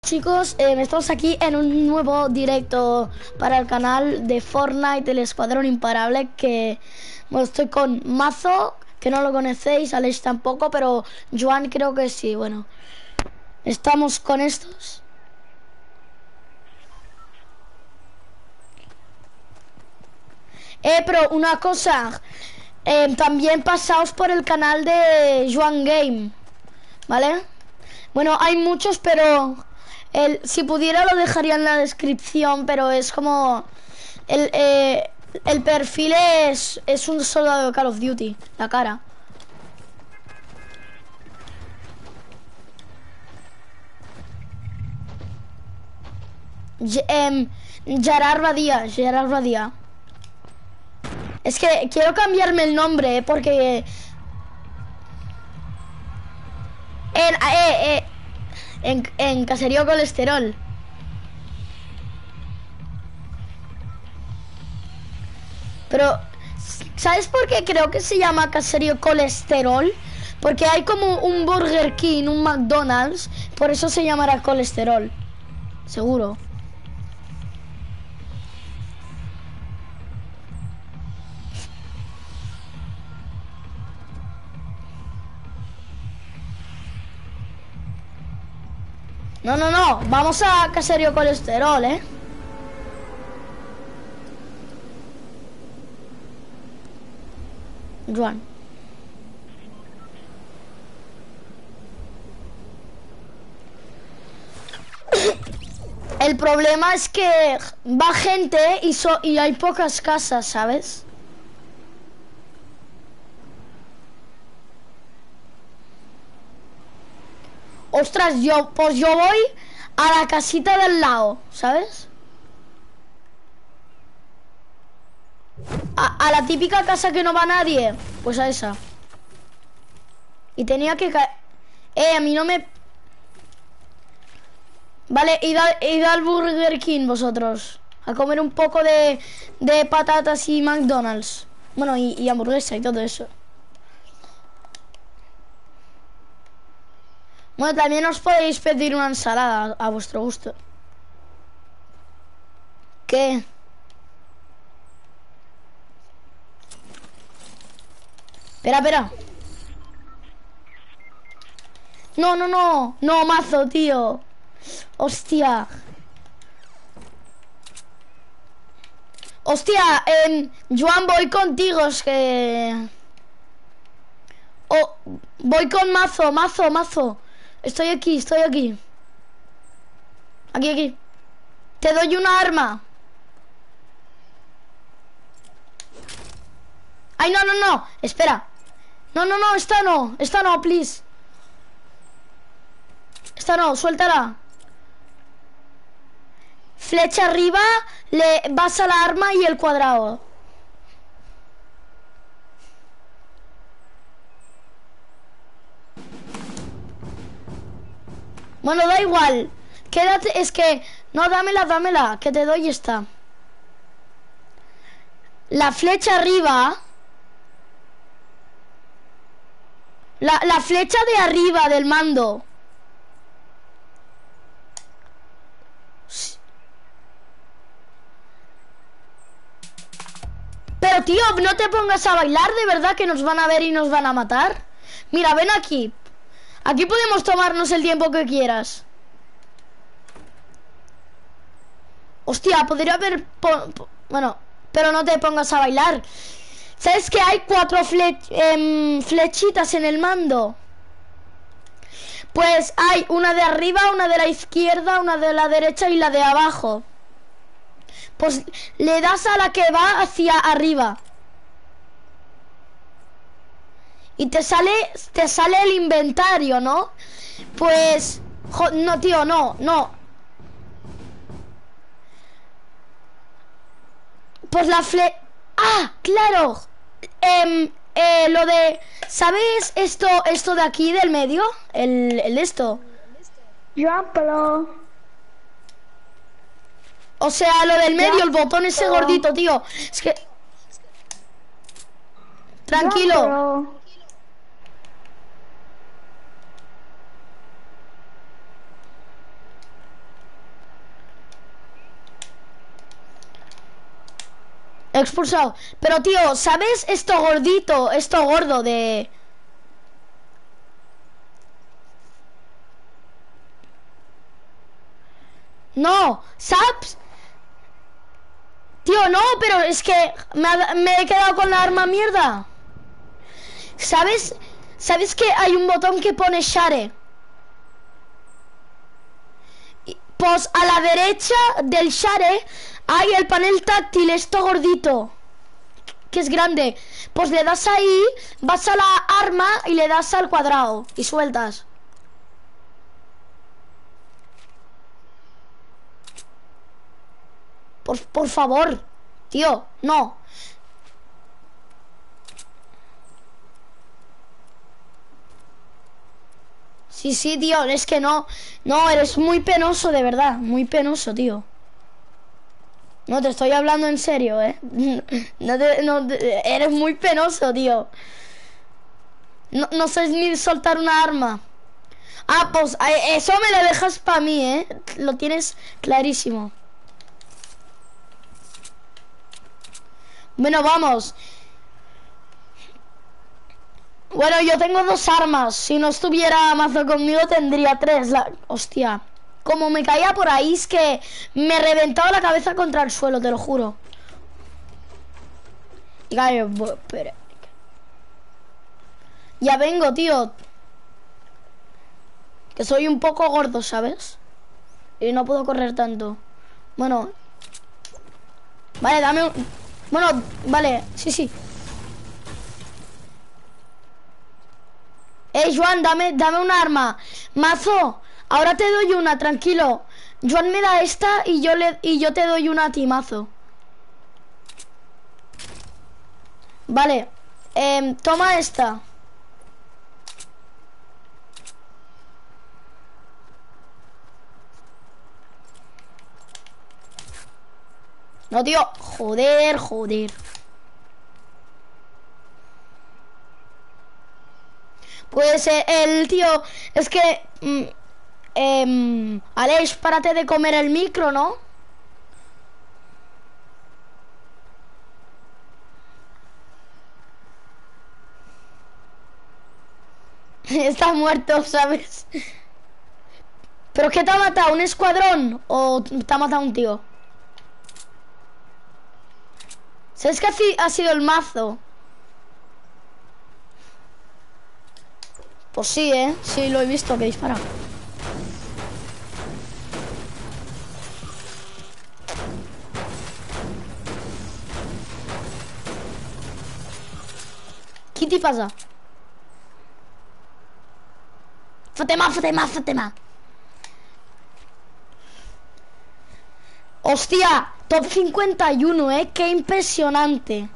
Chicos, estamos aquí en un nuevo directo para el canal de Fortnite, el Escuadrón Imparable, que bueno, estoy con Mazo, que no lo conocéis, Alex tampoco, pero Joan creo que sí. Bueno, estamos con estos. Pero una cosa, también pasaos por el canal de Joan Game, ¿vale? Bueno, hay muchos, pero si pudiera lo dejaría en la descripción, pero es como el perfil es un soldado de Call of Duty, la cara. Gerard Badía. Es que quiero cambiarme el nombre, porque en Caserío Colesterol. Pero, ¿sabes por qué creo que se llama Caserío Colesterol? Porque hay como un Burger King, un McDonald's, por eso se llamará Colesterol. Seguro. No, no, no. Vamos a Caserío Colesterol, ¿eh? Juan. El problema es que va gente y hay pocas casas, ¿sabes? Ostras, pues yo voy a la casita del lado, ¿sabes? A la típica casa que no va nadie. Pues a esa. Y tenía que caer. A mí no me... Vale, id al Burger King vosotros. A comer un poco de patatas y McDonald's. Bueno, y hamburguesa y todo eso. Bueno, también os podéis pedir una ensalada a vuestro gusto. ¿Qué? Espera, espera. No, no, no. No, Mazo, tío. Hostia. Hostia, Joan, voy contigo, es que... Oh, voy con Mazo. Estoy aquí. Aquí. Te doy una arma. Ay, no. Espera. No, esta no, please. Esta no, suéltala. Flecha arriba, le vas a la arma y el cuadrado. Bueno, da igual. Quédate, es que... No, dámela, que te doy esta. La flecha arriba... La flecha de arriba del mando. Pero tío, no te pongas a bailar, de verdad que nos van a ver y nos van a matar. Mira, ven aquí. Aquí podemos tomarnos el tiempo que quieras. Hostia, podría haber... Bueno, pero no te pongas a bailar. ¿Sabes que hay 4 flechitas en el mando? Pues hay una de arriba, una de la izquierda, una de la derecha y la de abajo. Pues le das a la que va hacia arriba. Y te sale el inventario, ¿no? Pues... no, tío, no. Pues la ¡Ah! ¡Claro! Lo de... ¿Sabes esto de aquí, del medio? El esto. Pero... O sea, lo del medio, el botón ese gordito, tío. Es que... Tranquilo. Expulsado. Pero, tío, ¿sabes esto gordito? Esto gordo de... No, ¿sabes? Tío, no, pero es que me he quedado con la arma mierda. ¿Sabes? ¿Sabes que hay un botón que pone share? Pues a la derecha del share hay el panel táctil, esto gordito, que es grande. Pues le das ahí, vas a la arma y le das al cuadrado y sueltas. Por favor, tío, no. Sí, sí, tío, es que no. No, eres muy penoso, de verdad. Muy penoso, tío. No, te estoy hablando en serio, ¿eh? Eres muy penoso, tío. No sabes ni soltar una arma. Ah, pues eso me lo dejas para mí, ¿eh? Lo tienes clarísimo. Bueno, vamos. Bueno, yo tengo 2 armas. Si no estuviera Mazo conmigo tendría 3. Hostia. Como me caía por ahí es que me reventaba la cabeza contra el suelo, te lo juro. Ya vengo, tío. Que soy un poco gordo, ¿sabes? Y no puedo correr tanto. Bueno. Vale, dame un... Bueno, vale, sí. Joan, dame un arma. Mazo, ahora te doy una, tranquilo. Joan me da esta y yo te doy una a ti, Mazo. Vale. Toma esta. No, tío. Joder. Pues el tío... Es que... Aleix, párate de comer el micro, ¿no? Está muerto, ¿sabes? ¿Pero qué te ha matado? ¿Un escuadrón? ¿O te ha matado un tío? ¿Sabes que ha sido el Mazo? Pues sí, ¿eh? Sí, lo he visto que dispara. ¿Qué te pasa? Fátima. Hostia, top 51, qué impresionante.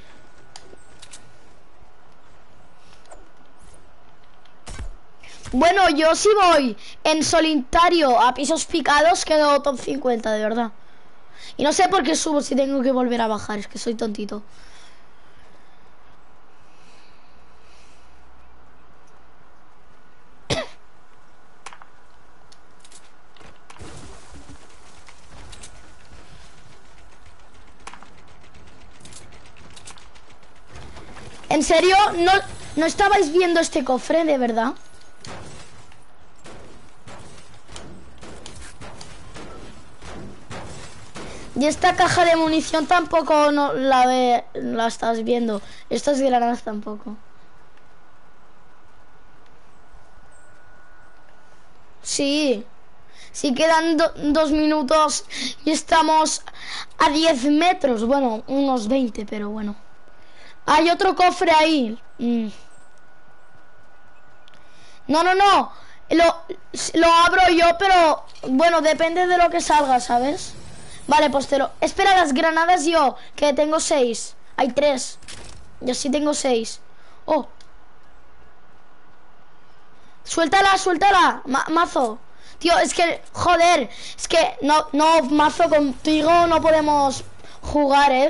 Bueno, yo sí voy en solitario a pisos picados, quedo top 50, de verdad. Y no sé por qué subo si tengo que volver a bajar, es que soy tontito. ¿En serio? ¿No estabais viendo este cofre, de verdad? Y esta caja de munición tampoco la estás viendo. Estas granadas tampoco. Sí. Sí, quedan 2 minutos y estamos a 10 metros. Bueno, unos 20, pero bueno. Hay otro cofre ahí. No. Lo abro yo, pero bueno, depende de lo que salga, ¿sabes? Vale, pues espera, las granadas yo, que tengo 6. Hay 3. Yo sí tengo 6. Oh. Suéltala, Mazo. Tío, es que, joder, es que no, Mazo, contigo no podemos jugar, ¿eh?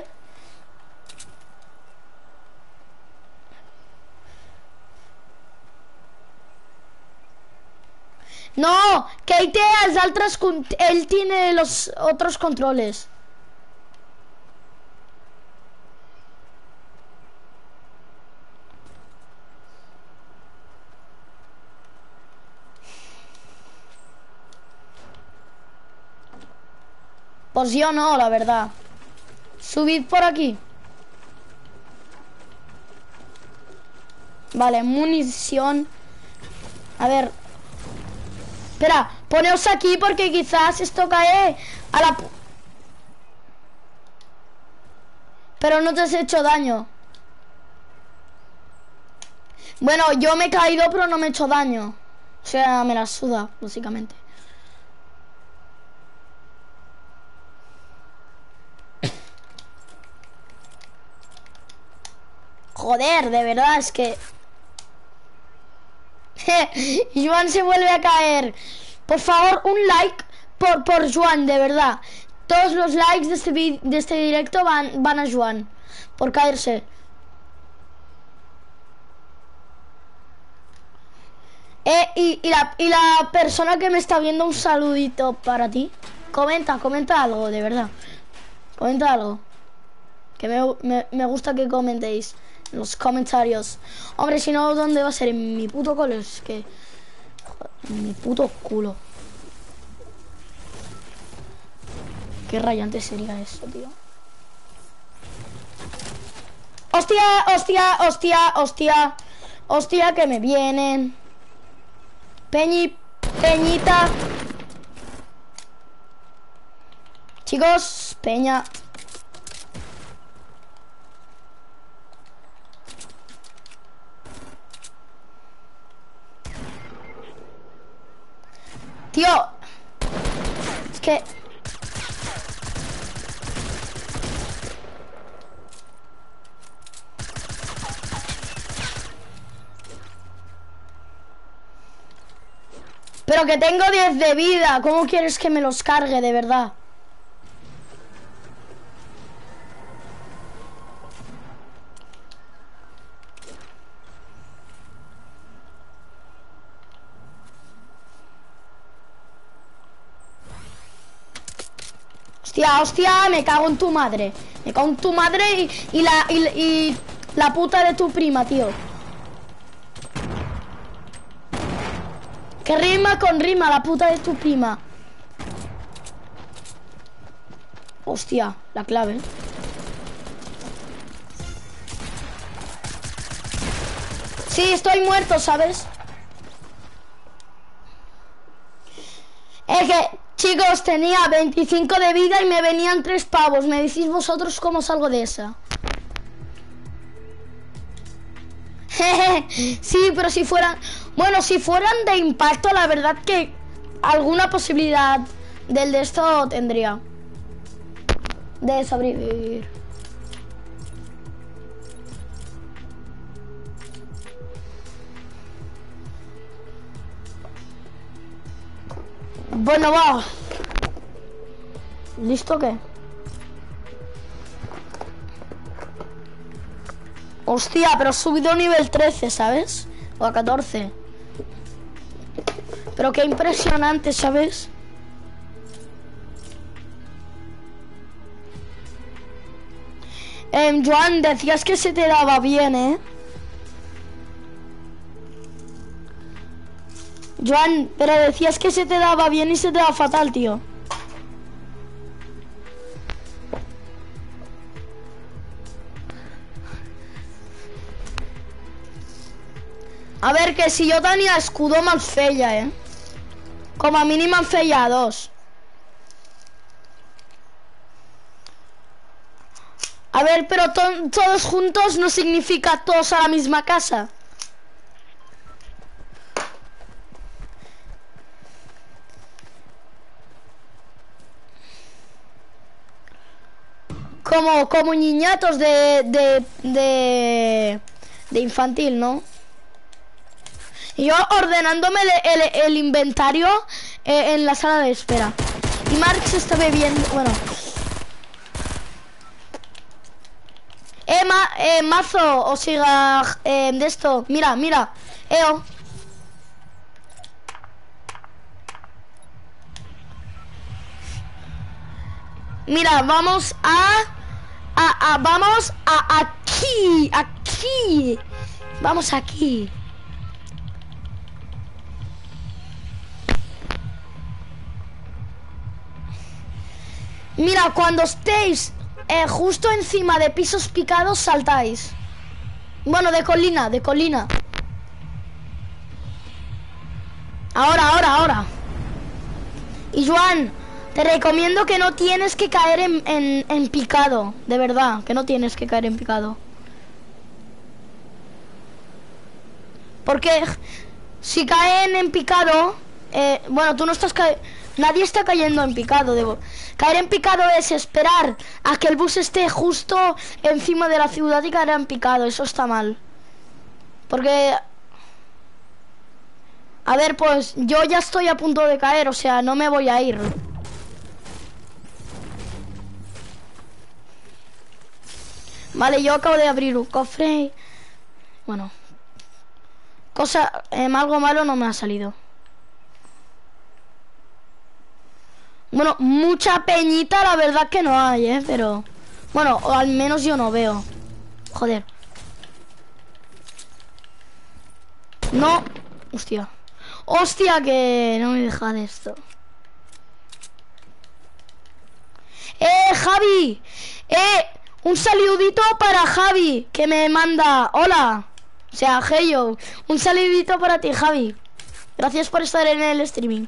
No, que ell té els altres... Ell tiene los otros controles. Pues yo no, la verdad. Subid por aquí. Vale, munición. A ver. Espera, poneos aquí porque quizás esto cae a la... Pero no te has hecho daño. Bueno, yo me he caído pero no me he hecho daño. O sea, me la suda, básicamente. Joder, de verdad, es que... Joan se vuelve a caer. Por favor, un like por Joan, de verdad. Todos los likes de este directo van a Joan. Por caerse. Y la persona que me está viendo, un saludito para ti. Comenta algo, de verdad. Comenta algo. Que me gusta que comentéis en los comentarios. Hombre, si no, ¿dónde va a ser? En mi puto cole. Es que... Joder, en mi puto culo. Qué rayante sería eso, tío. ¡Hostia, hostia, hostia, hostia! ¡Hostia, que me vienen! Peñita. Chicos, peña. Tío. Es que... Pero que tengo 10 de vida. ¿Cómo quieres que me los cargue, de verdad? Hostia, hostia, me cago en tu madre. Me cago en tu madre y la puta de tu prima, tío. Que rima con rima, la puta de tu prima. Hostia, la clave. Sí, estoy muerto, ¿sabes? Es que, chicos, tenía 25 de vida y me venían 3 pavos. Me decís vosotros cómo salgo de esa. Sí, pero si fueran... Bueno, si fueran de impacto, la verdad que alguna posibilidad del de esto tendría. De sobrevivir. Bueno, va. ¿Listo o qué? Hostia, pero he subido a nivel 13, ¿sabes? O a 14. Pero qué impresionante, ¿sabes? Joan, decías que se te daba bien, ¿eh? Joan, pero decías que se te daba bien y se te da fatal, tío. A ver, que si yo tenía escudo me'n feia, ¿eh? Com a mínim en feia 2. A ver, pero todos juntos no significa todos a la misma casa. Como niñatos de infantil, ¿no? Y yo ordenándome el inventario en la sala de espera. Y Mark se está bebiendo... Bueno. Mazo, o siga de esto. Mira, mira. Mira, vamos vamos aquí. Vamos aquí. Mira, cuando estéis justo encima de pisos picados, saltáis. Bueno, de colina, de colina. Ahora. Y Joan, te recomiendo que no tienes que caer en picado. De verdad, que no tienes que caer en picado. Porque si caen en picado, bueno, tú no estás nadie está cayendo en picado. Caer en picado es esperar a que el bus esté justo encima de la ciudad y caer en picado. Eso está mal. Porque... A ver, pues yo ya estoy a punto de caer, o sea, no me voy a ir. Vale, yo acabo de abrir un cofre. Bueno. Algo malo no me ha salido. Bueno, mucha peñita la verdad que no hay, pero... Bueno, o al menos yo no veo. Joder. No. Hostia. Hostia, que no me deja de esto. Javi. Un saludito para Javi, que me manda... Hola. O sea, hello. Un saludito para ti, Javi. Gracias por estar en el streaming.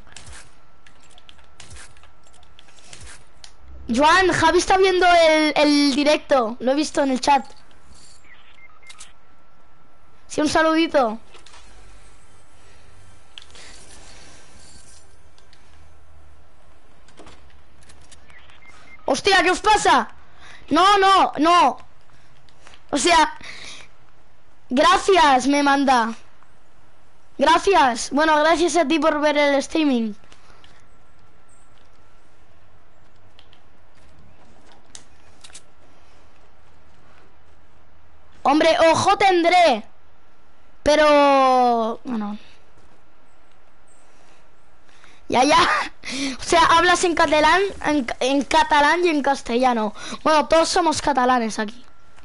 Joan, Javi está viendo el directo. Lo he visto en el chat. Sí, un saludito. Hostia, ¿qué os pasa? No. O sea, gracias, me manda. Gracias. Bueno, gracias a ti por ver el streaming. Hombre, ojo tendré. Pero... Bueno. Ya. O sea, hablas en catalán, en catalán y en castellano. Bueno, todos somos catalanes aquí.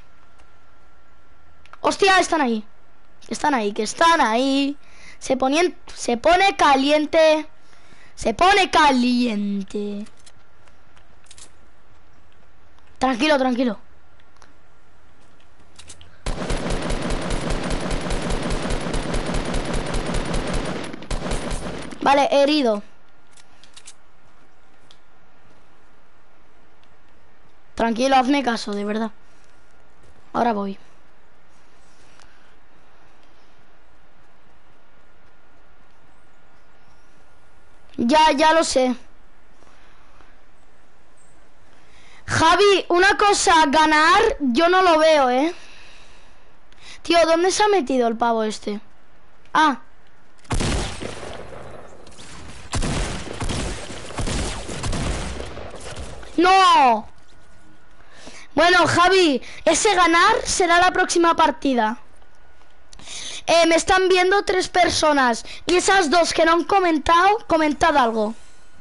Hostia, están ahí. Que están ahí. Se pone caliente. Se pone caliente. Tranquilo. Vale, herido. Tranquilo, hazme caso, de verdad. Ahora voy. Ya lo sé. Javi, una cosa, ganar yo no lo veo, Tío, ¿dónde se ha metido el pavo este? Ah. ¡No! Bueno, Javi, ese ganar será la próxima partida. Me están viendo 3 personas. Y esas 2 que no han comentado, comentad algo.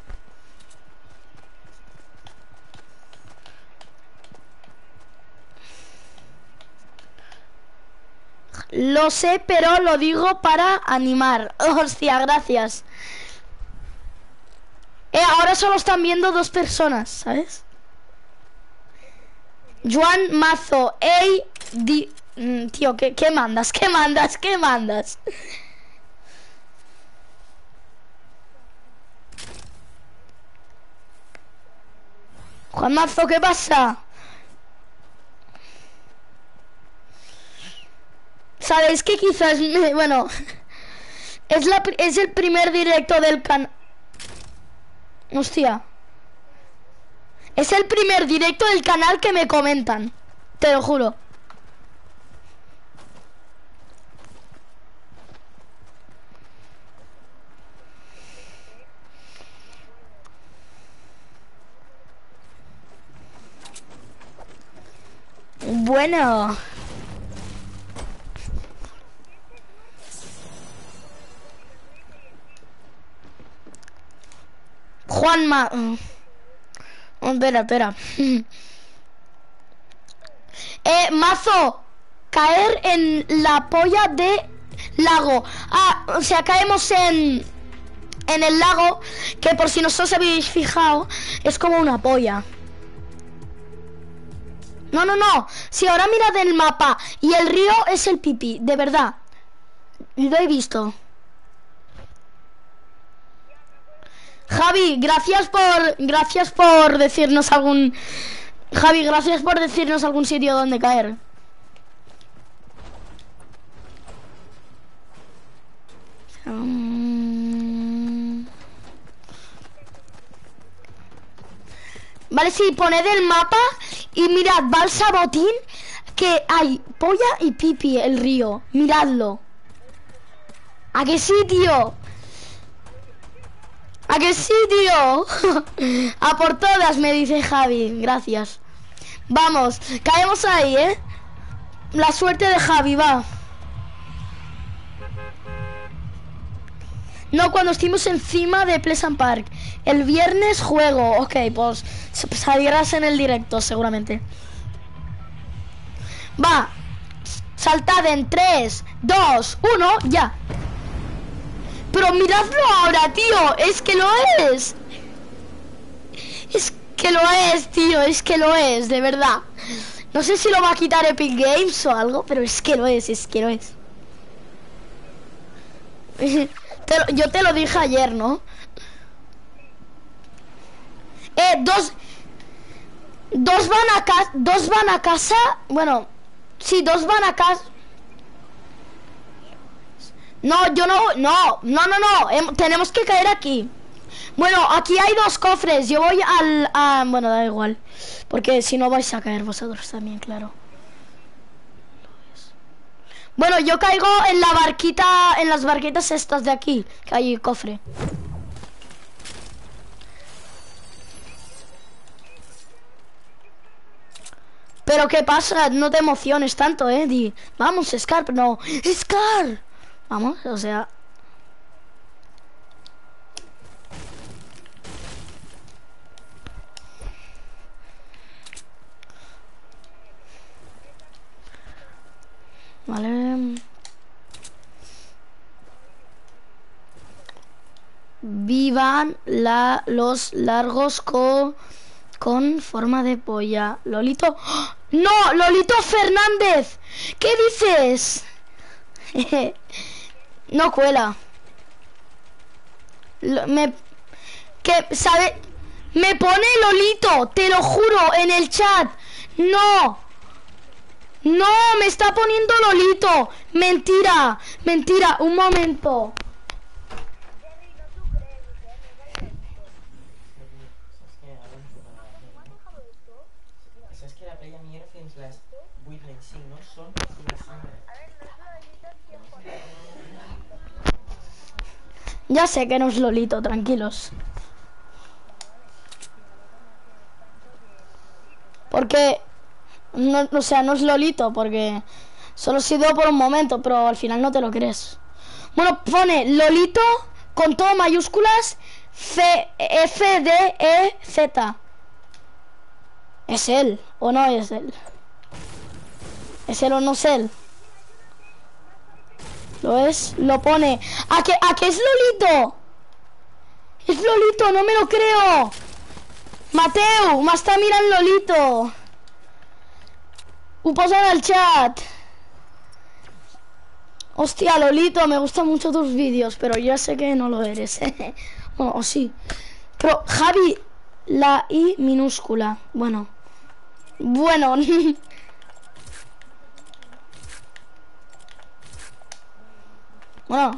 Lo sé, pero lo digo para animar. Hostia, gracias. Ahora solo están viendo 2 personas, ¿sabes? Joan Mazo, tío, ¿qué mandas? Juan Mazo, ¿qué pasa? Sabéis que quizás bueno, es el primer directo del canal. Hostia. Es el primer directo del canal que me comentan. Te lo juro. Bueno. Juanma. Espera. Mazo. Caer en la polla de lago. O sea, caemos en el lago, que por si no os habéis fijado, es como una polla. No, no, no. Si ahora mirad el mapa y el río es el Pipi, de verdad. Lo he visto. Javi, gracias por decirnos algún... Javi, gracias por decirnos algún sitio donde caer. Vale, sí, poned el mapa y mirad, va al Sabotín, que hay polla y pipi el río. Miradlo. ¿A qué sitio? ¿A qué sitio? A por todas, me dice Javi. Gracias. Vamos, caemos ahí, ¿eh? La suerte de Javi, va. No, cuando estuvimos encima de Pleasant Park. El viernes juego. Ok, pues salirás en el directo seguramente. Va. Saltad en 3, 2, 1, ya. Pero miradlo ahora, tío. Es que lo es. Es que lo es, tío. Es que lo es, de verdad. No sé si lo va a quitar Epic Games o algo, pero es que lo es, es que lo es. Yo te lo dije ayer, ¿no? Dos van a casa. Bueno, sí, dos van a casa. No, yo no. No. Tenemos que caer aquí. Bueno, aquí hay dos cofres. Yo voy bueno, da igual. Porque si no vais a caer vosotros también, claro. Bueno, yo caigo en la barquita, en las barquitas estas de aquí, que hay cofre. Pero ¿qué pasa? No te emociones tanto, Di. Vamos, Scar, no. ¡Scar! Vamos, o sea... Vale. Vivan los largos con forma de polla. Lolito... ¡Oh! ¡No! ¡Lolito Fernández! ¿Qué dices? No cuela. ¿Sabe? Me pone Lolito, te lo juro, en el chat. No. No, me está poniendo Lolito. Mentira, mentira, un momento. Ya sé que no es Lolito, tranquilos. Porque... No, o sea, no es Lolito, porque... Solo ha sido por un momento, pero al final no te lo crees. Bueno, pone Lolito con todo mayúsculas FDEZ. ¿Es él o no es él? ¿Es él o no es él? Lo es, lo pone. ¿A qué es Lolito? Es Lolito, no me lo creo. Mateo, me está mirando Lolito. Posa en el chat. Hostia, Lolito, me gustan mucho tus vídeos, pero ya sé que no lo eres. Bueno, o sí. Pero, Javi, la I minúscula. Bueno. Bueno. Bueno.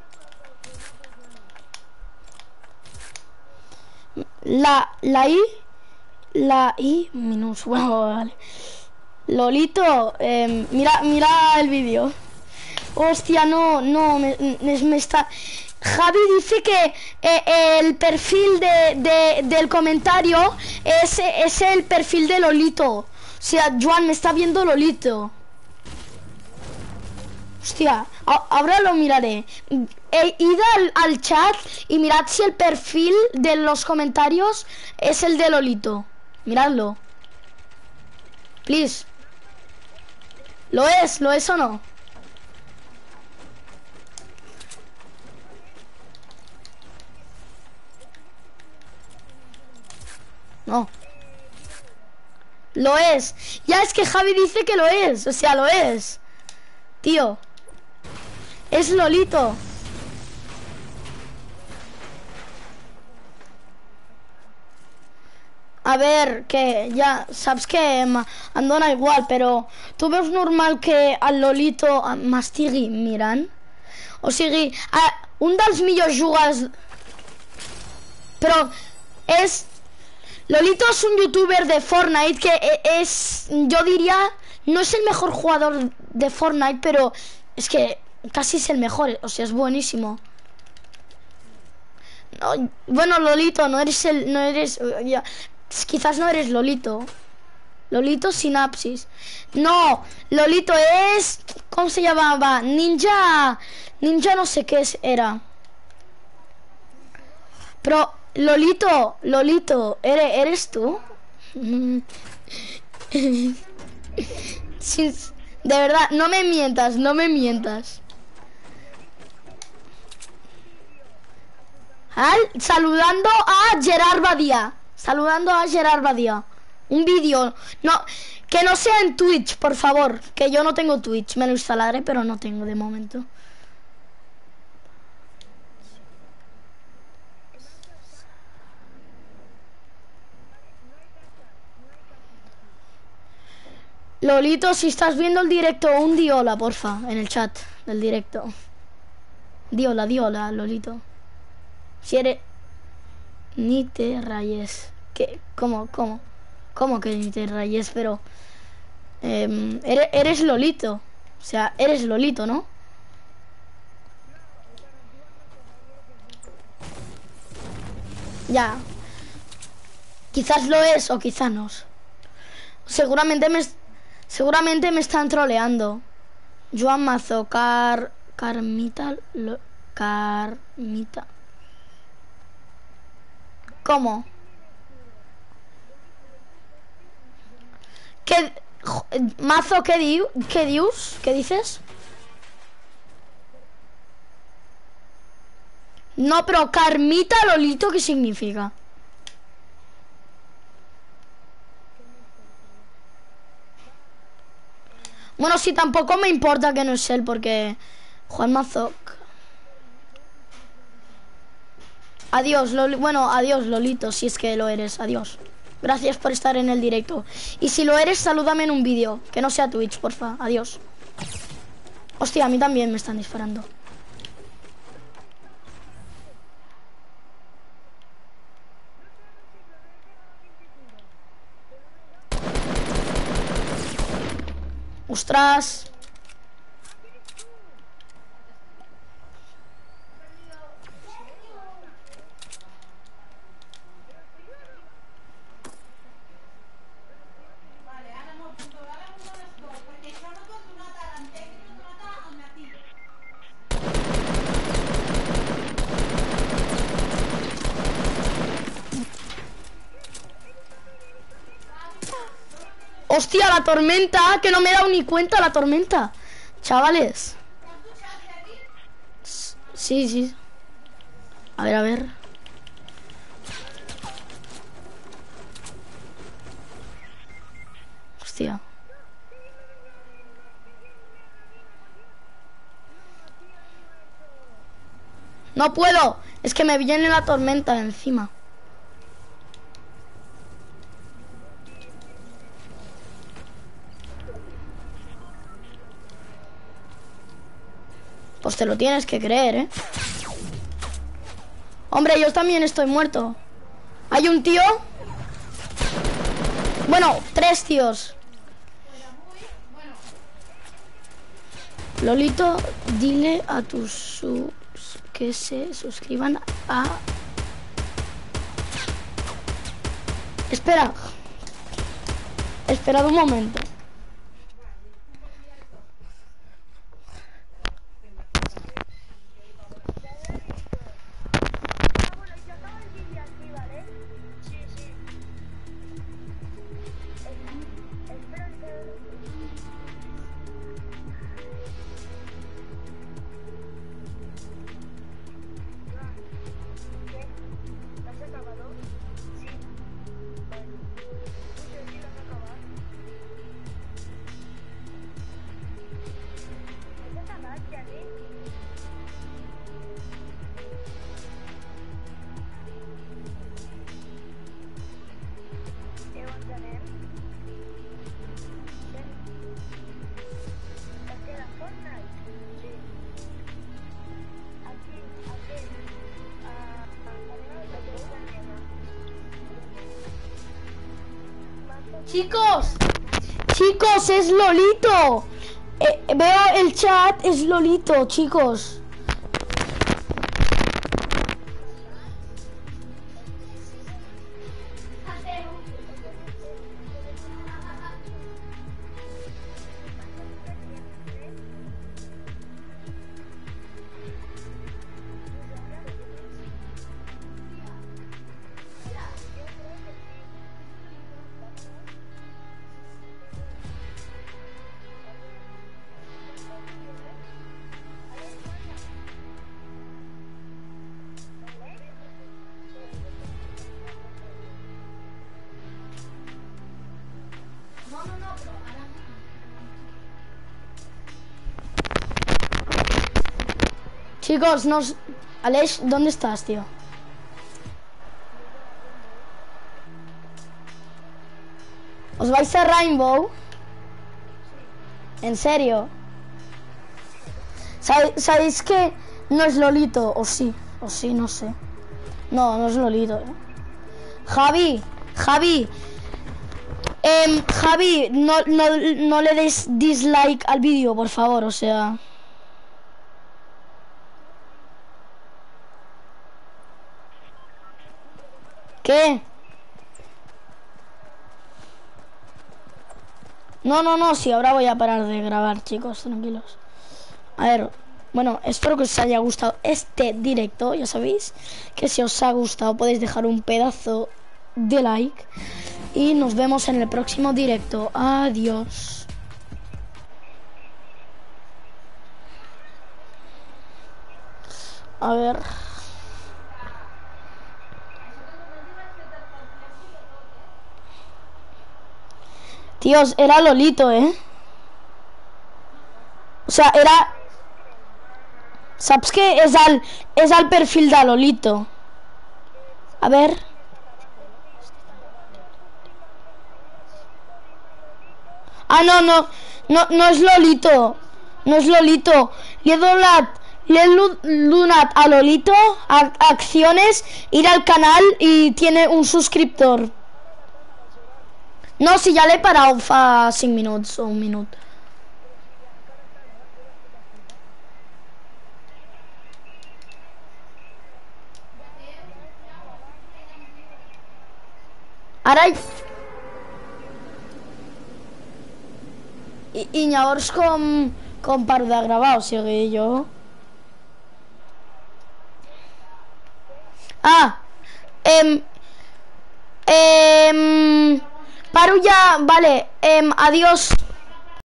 La I minúscula. Bueno, vale. Lolito, mira el vídeo. Hostia, no, me está... Javi dice que el perfil del comentario es el perfil de Lolito. O sea, Joan, me está viendo Lolito. Hostia, ahora lo miraré. Id al chat y mirad si el perfil de los comentarios es el de Lolito. Miradlo. Please. ¿Lo es o no? No. Lo es. Ya es que Javi dice que lo es. O sea, lo es. Tío. Es Lolito. A ver, que ya saps que em dona igual, però tu veus normal que el Lolito m'estigui mirant? O sigui, un dels millors jugadors... Però és... Lolito es un youtuber de Fortnite que es... Yo diría... No es el mejor jugador de Fortnite, pero es que casi es el mejor. O sea, es buenísimo. No, bueno, Lolito, no eres el... No eres... Ya, quizás no eres Lolito. Lolito Sinapsis. No, Lolito es... ¿Cómo se llamaba? Ninja... Ninja no sé qué era. Pero... Lolito, ¿eres tú? Sí, de verdad, no me mientas. Saludando a Gerard Badía. Un vídeo. No, que no sea en Twitch, por favor. Que yo no tengo Twitch. Me lo instalaré, pero no tengo de momento. Lolito, si estás viendo el directo, un di hola, porfa, en el chat del directo. Di hola, Lolito. Si eres... Ni te rayes. ¿Qué? ¿Cómo que ni te rayes? Pero... eres Lolito. O sea, eres Lolito, ¿no? Ya. Quizás lo es o quizás no. Seguramente me están troleando. Joan Mazo, Carmita. ¿Cómo? ¿Qué? Mazo, ¿qué dius? ¿Qué dices? No, pero Carmita Lolito, ¿qué significa? Bueno, sí, tampoco me importa que no es él, porque... Juan Mazoc. Adiós, adiós, Lolito, si es que lo eres. Adiós. Gracias por estar en el directo. Y si lo eres, salúdame en un vídeo. Que no sea Twitch, porfa. Adiós. Hostia, a mí también me están disparando. ¡Ostras! ¡Hostia, la tormenta! Que no me he dado ni cuenta la tormenta. Chavales. Sí. A ver. Hostia. No puedo. Es que me viene la tormenta encima. Pues te lo tienes que creer, ¿eh? Hombre, yo también estoy muerto. ¿Hay un tío? Bueno, 3 tíos. Lolito, dile a tus subs que se suscriban a... Esperad un momento. Chicos, chicos, es Lolito. Veo el chat, es Lolito, chicos. Chicos, nos... Aleix, ¿dónde estás, tío? ¿Os vais a Rainbow? ¿En serio? ¿Sabéis que no es Lolito? O sí, no sé. No, no es Lolito, ¿eh? Javi, Javi, no le des dislike al vídeo, por favor, o sea... ¿Qué? No, sí, ahora voy a parar de grabar, chicos, tranquilos. A ver, bueno, espero que os haya gustado este directo. Ya sabéis que si os ha gustado podéis dejar un pedazo de like. Y nos vemos en el próximo directo. Adiós. A ver... Tíos, era Lolito, ¿eh? O sea, era... Saps que és el perfil de Lolito. A ver... Ah, no és Lolito. No és Lolito. Le he donat a Lolito acciones, ir al canal y tiene un suscriptor. No, si ja l'he parat fa 5 minuts o 1 minut. Ara... I llavors com paro de gravar? O sigui, jo... Ah! Paro ya... Vale, adiós.